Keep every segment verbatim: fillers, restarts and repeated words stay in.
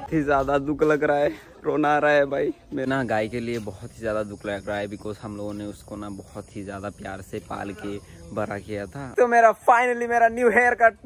बहुत ही ज्यादा दुख लग रहा है, रोना आ रहा है भाई। मैं ना गाय के लिए बहुत ही ज्यादा दुख लग रहा है, बिकॉज हम लोगों ने उसको ना बहुत ही ज्यादा प्यार से पाल के बड़ा किया था। तो मेरा फाइनली मेरा न्यू हेयर कट।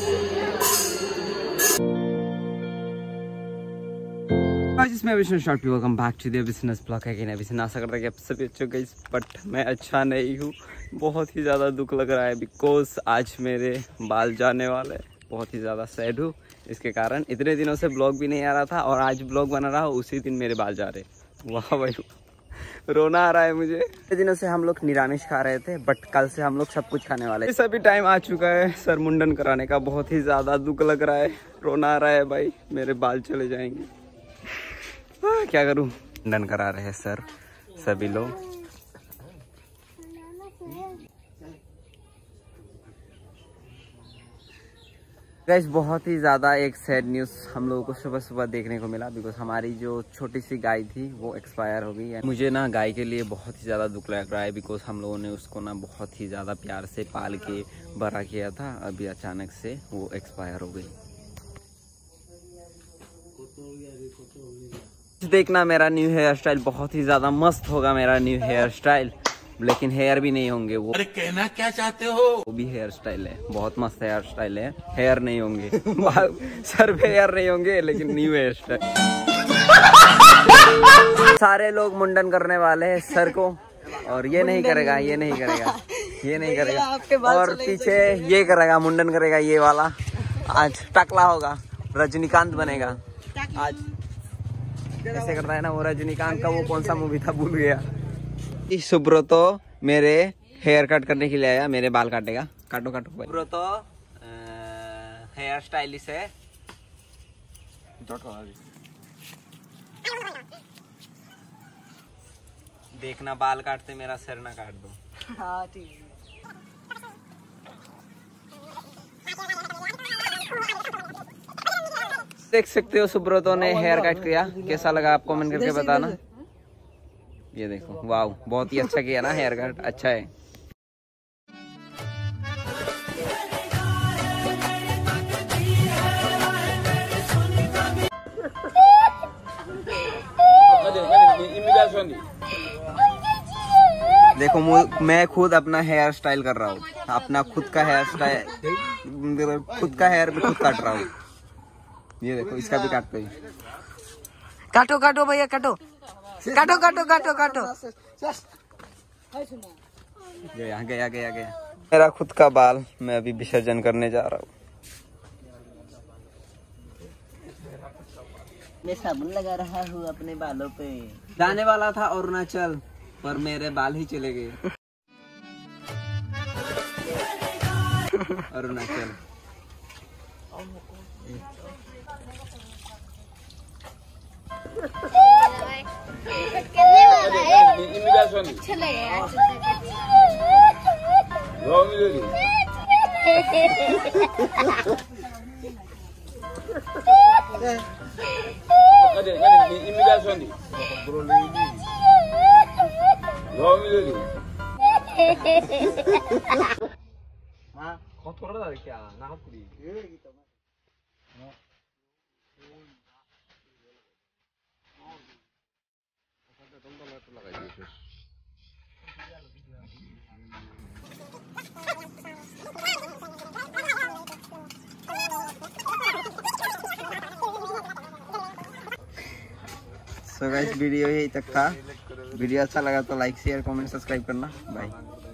जिसमें welcome back to the business blog again. अभी से आशा करता कि आप सभी अच्छे गए, बट मैं अच्छा नहीं हूँ। बहुत ही ज़्यादा दुख लग रहा है, बिकॉज आज मेरे बाल जाने वाले। बहुत ही ज़्यादा सैड हूँ इसके कारण। इतने दिनों से ब्लॉग भी नहीं आ रहा था और आज ब्लॉग बना रहा, उसी दिन मेरे बाल जा रहे। वाह भाई, रोना आ रहा है मुझे। इतने दिनों से हम लोग निरामिष खा रहे थे, बट कल से हम लोग सब कुछ खाने वाले हैं। इस अभी टाइम आ चुका है सर मुंडन कराने का। बहुत ही ज़्यादा दुख लग रहा है, रोना आ रहा है भाई। मेरे बाल चले जाएंगे, आ, क्या करूं। मुंडन करा रहे हैं सर सभी लोग। गाइस बहुत ही ज़्यादा एक सैड न्यूज़ हम लोगों को सुबह सुबह देखने को मिला, बिकॉज हमारी जो छोटी सी गाय थी वो एक्सपायर हो गई है। मुझे ना गाय के लिए बहुत ही ज़्यादा दुख लग रहा है, बिकॉज हम लोगों ने उसको ना बहुत ही ज़्यादा प्यार से पाल के बड़ा किया था। अभी अचानक से वो एक्सपायर हो गई। देखना मेरा न्यू हेयर स्टाइल बहुत ही ज़्यादा मस्त होगा। मेरा न्यू हेयर स्टाइल, लेकिन हेयर भी नहीं होंगे वो। अरे कहना क्या चाहते हो? वो भी हेयर स्टाइल है, बहुत मस्त हेयर स्टाइल है। हेयर नहीं होंगे सर पे हेयर नहीं होंगे, लेकिन न्यू हेयर स्टाइल। सारे लोग मुंडन करने वाले हैं सर को, और ये नहीं करेगा, ये नहीं करेगा, ये नहीं करेगा। और पीछे ये करेगा, मुंडन करेगा ये वाला। आज टकला होगा, रजनीकांत बनेगा आज। ऐसे करता है ना वो रजनीकांत का, वो कौन सा मूवी था भूल गया। सुब्रतो मेरे हेयर कट करने के लिए आया, मेरे बाल काटेगा। काटो काटो। सुब्रतो हेयर स्टाइलिस्ट है। देखना बाल काटते मेरा सिर ना काट दो। हाँ ठीक है। देख सकते हो सुब्रतो ने हेयर कट किया। कैसा लगा आप कमेंट करके बताना। ये देखो, वाव, बहुत ही अच्छा किया ना हेयर कट, अच्छा है। देखो मैं खुद अपना हेयर स्टाइल कर रहा हूँ, अपना खुद का हेयर स्टाइल, खुद का हेयर भी खुद काट रहा हूँ। ये देखो, इसका भी काटते ही। काटो काटो भैया, काटो काटो काटो काटो काटो। गया गया गया गया मेरा खुद का बाल। मैं अभी विसर्जन करने जा रहा हूँ। मैं साबुन लगा रहा हूँ अपने बालों पे। जाने वाला था अरुणाचल, पर मेरे बाल ही चले गए अरुणाचल। सो गाइस वीडियो यही तक था। वीडियो अच्छा लगा तो लाइक शेयर कमेंट सब्सक्राइब करना। बाय।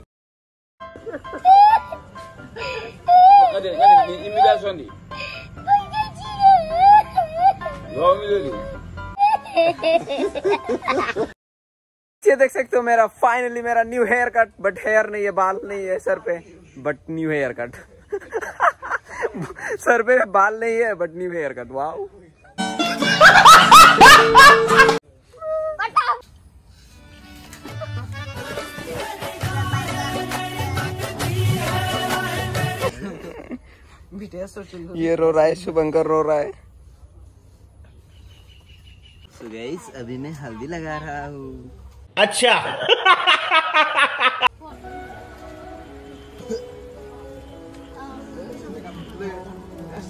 ये देख सकते हो मेरा फाइनली मेरा new haircut, but hair नहीं है, बाल नहीं है सर पे, बट न्यू हेयर कट। सर पे बाल नहीं है, but new haircut. Wow. ये रो रहा है, शुभंकर रो रहा है। So guys, अभी मैं हल्दी लगा रहा हूँ। अच्छा।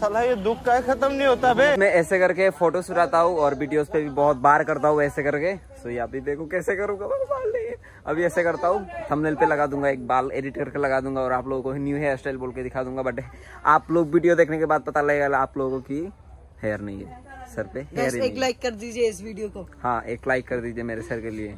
साला ये दुख का खत्म नहीं होता बे। मैं ऐसे करके फोटो सुराता हूँ और वीडियोस पे भी बहुत बार करता हूँ ऐसे करके। सो ये अभी देखो कैसे करूँगा, बाल नहीं है अभी ऐसे करता हूँ। थंबनेल पे लगा दूंगा, एक बाल एडिट करके लगा दूंगा और आप लोगों को न्यू हेयर स्टाइल बोल के दिखा दूंगा। बट आप लोग वीडियो देखने के बाद पता लगेगा आप लोगों की हेयर नहीं है सर पे, हेयर एक लाइक कर दीजिए इस वीडियो को। हाँ एक लाइक कर दीजिए मेरे सर के लिए।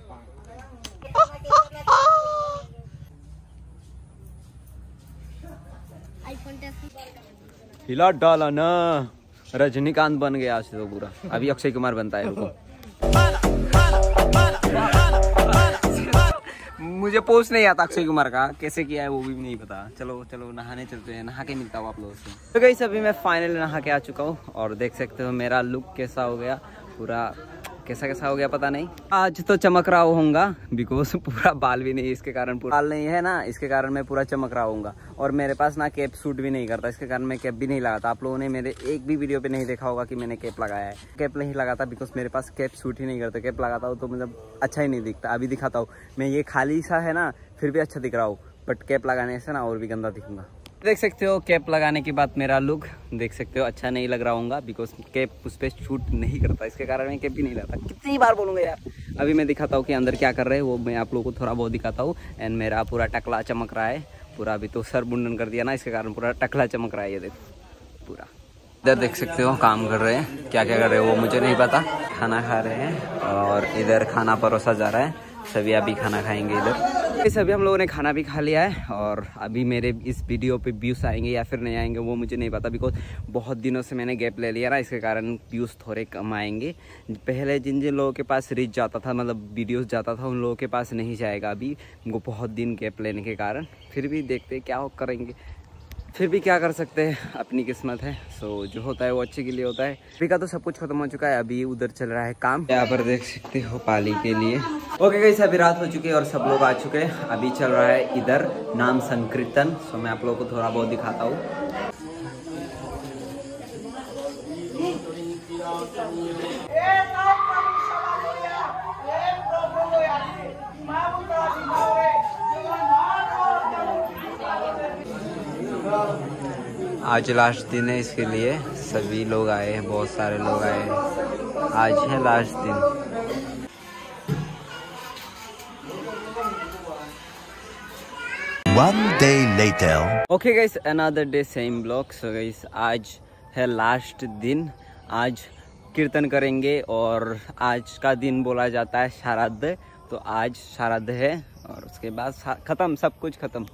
हिला डाला ना, रजनीकांत बन गया आज तो पूरा। अभी अक्षय कुमार बनता है, रुको। मुझे पोस्ट नहीं आता अक्षय कुमार का, कैसे किया है वो भी नहीं पता। चलो चलो नहाने चलते हैं, नहा के मिलता हूँ आप लोगों से। तो गाइस अभी मैं फाइनली नहा के आ चुका हूँ और देख सकते हो मेरा लुक कैसा हो गया, पूरा कैसा कैसा हो गया पता नहीं। आज तो चमक रहा होऊंगा बिकॉज पूरा बाल भी नहीं, इसके कारण पूरा बाल नहीं है ना, इसके कारण मैं पूरा चमक रहा होऊंगा। और मेरे पास ना कैप सूट भी नहीं करता, इसके कारण मैं कैप भी नहीं लगाता। आप लोगों ने मेरे एक भी वीडियो पे नहीं देखा होगा कि मैंने कैप लगाया है। कैप नहीं लगाता बिकॉज मेरे पास कैप सूट ही नहीं करता। कैप लगाता हूँ तो मतलब अच्छा ही नहीं दिखता। अभी दिखाता हूँ मैं, ये खाली सा है ना फिर भी अच्छा दिख रहा हूँ, बट कैप लगाने से ना और भी गंदा दिखूंगा। देख सकते हो कैप लगाने के बाद मेरा लुक देख सकते हो, अच्छा नहीं लग रहा होगा बिकॉज कैप उस पर शूट नहीं करता, इसके कारण मैं कैप भी नहीं लगाता। कितनी बार बोलूँगा यार। अभी मैं दिखाता हूँ कि अंदर क्या कर रहे हैं, वो मैं आप लोगों को थोड़ा बहुत दिखाता हूँ। एंड मेरा पूरा टकला चमक रहा है पूरा। अभी तो सर मुंडन कर दिया ना, इसके कारण पूरा टकला चमक रहा है, ये देखो पूरा। इधर देख सकते हो काम कर रहे हैं, क्या क्या कर रहे हैं वो मुझे नहीं पता। खाना खा रहे हैं और इधर खाना परोसा जा रहा है, सभी अभी खाना खाएंगे इधर। सभी हम लोगों ने खाना भी खा लिया है और अभी मेरे इस वीडियो पे व्यूज़ आएंगे या फिर नहीं आएंगे वो मुझे नहीं पता बिकॉज बहुत दिनों से मैंने गैप ले लिया ना, इसके कारण व्यूज़ थोड़े कम आएंगे। पहले जिन जिन लोगों के पास रीच जाता था, मतलब वीडियोस जाता था, उन लोगों के पास नहीं जाएगा अभी, उनको बहुत दिन गैप लेने के कारण। फिर भी देखते क्या करेंगे, फिर भी क्या कर सकते हैं, अपनी किस्मत है। सो जो होता है वो अच्छे के लिए होता है। अभी का तो सब कुछ खत्म हो चुका है, अभी उधर चल रहा है काम। यहाँ पर देख सकते हो पाली के लिए। ओके गाइस अभी रात हो चुकी है और सब लोग आ चुके हैं। अभी चल रहा है इधर नाम संकीर्तन। सो मैं आप लोगों को थोड़ा बहुत दिखाता हूँ। आज लास्ट दिन है, इसके लिए सभी लोग आए हैं, बहुत सारे लोग आए हैं। आज है लास्ट दिन। One day later. Okay guys another day same blog. So guys आज है लास्ट दिन, आज कीर्तन करेंगे और आज का दिन बोला जाता है श्राद्ध। तो आज श्राद्ध है और उसके बाद खत्म, सब कुछ खत्म।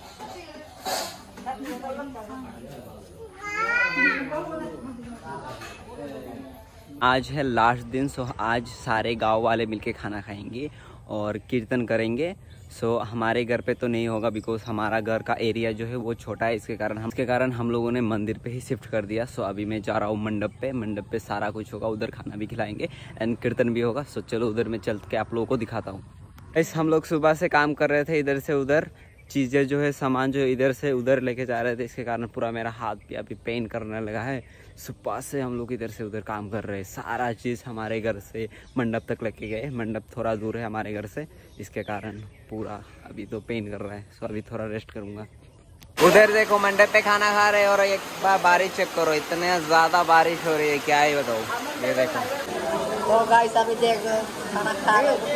आज है लास्ट दिन। सो आज सारे गांव वाले मिलके खाना खाएंगे और कीर्तन करेंगे। सो हमारे घर पे तो नहीं होगा बिकॉज हमारा घर का एरिया जो है वो छोटा है, इसके कारण हम इसके कारण हम लोगों ने मंदिर पे ही शिफ्ट कर दिया। सो अभी मैं जा रहा हूँ मंडप पे। मंडप पे सारा कुछ होगा, उधर खाना भी खिलाएंगे एंड कीर्तन भी होगा। सो चलो उधर मैं चल के आप लोगों को दिखाता हूँ। ऐसे हम लोग सुबह से काम कर रहे थे, इधर से उधर चीज़ें जो है सामान जो इधर से उधर लेके जा रहे थे, इसके कारण पूरा मेरा हाथ भी अभी पेन करने लगा है। सुबह से हम लोग इधर से उधर काम कर रहे हैं, सारा चीज़ हमारे घर से मंडप तक लेके गए। मंडप थोड़ा दूर है हमारे घर से, इसके कारण पूरा अभी तो पेन कर रहा है। सो अभी थोड़ा रेस्ट करूँगा। उधर देखो मंडप पे खाना खा रहे हैं और एक बार बारिश चेक करो, इतने ज़्यादा बारिश हो रही है, क्या ही बताओ। ये देखो तो गाइस अभी देखो खाना खा रहे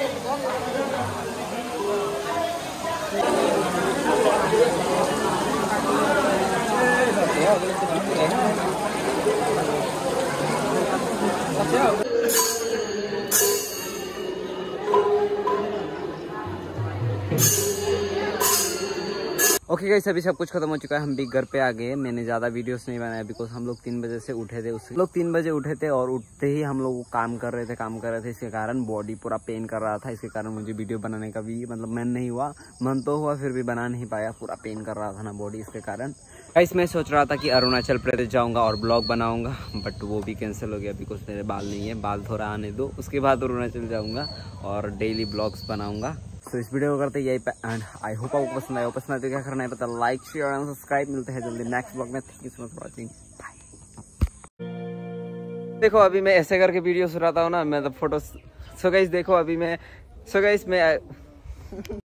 ओके गाइस अभी सब कुछ खत्म हो चुका है, हम भी घर पे आ गए। मैंने ज़्यादा वीडियोस नहीं बनाया बिकॉज हम लोग तीन बजे से उठे थे। उससे लोग तीन बजे उठे थे और उठते ही हम लोग काम कर रहे थे काम कर रहे थे इसके कारण बॉडी पूरा पेन कर रहा था। इसके कारण मुझे वीडियो बनाने का भी मतलब मन नहीं हुआ, मन तो हुआ फिर भी बना नहीं पाया, पूरा पेन कर रहा था ना बॉडी, इसके कारण। गाइस मैं सोच रहा था कि अरुणाचल प्रदेश जाऊँगा और ब्लॉग बनाऊँगा, बट वो भी कैंसिल हो गया बिकॉज मेरे बाल नहीं है। बाल थोड़ा आने दो, उसके बाद अरुणाचल जाऊँगा और डेली ब्लॉग्स बनाऊँगा। तो इस वीडियो को करते यही पे एंड आई होप आपको पसंद आया। पसंद आए तो क्या करना है पता, लाइक शेयर एंड सब्सक्राइब। मिलते हैं जल्दी नेक्स्ट ब्लॉग में। Thank you so much for watching, bye. देखो अभी मैं ऐसे करके वीडियो सुनाता हूँ ना, मैं तो फोटो। सो गाइस देखो अभी मैं सो गाइस मैं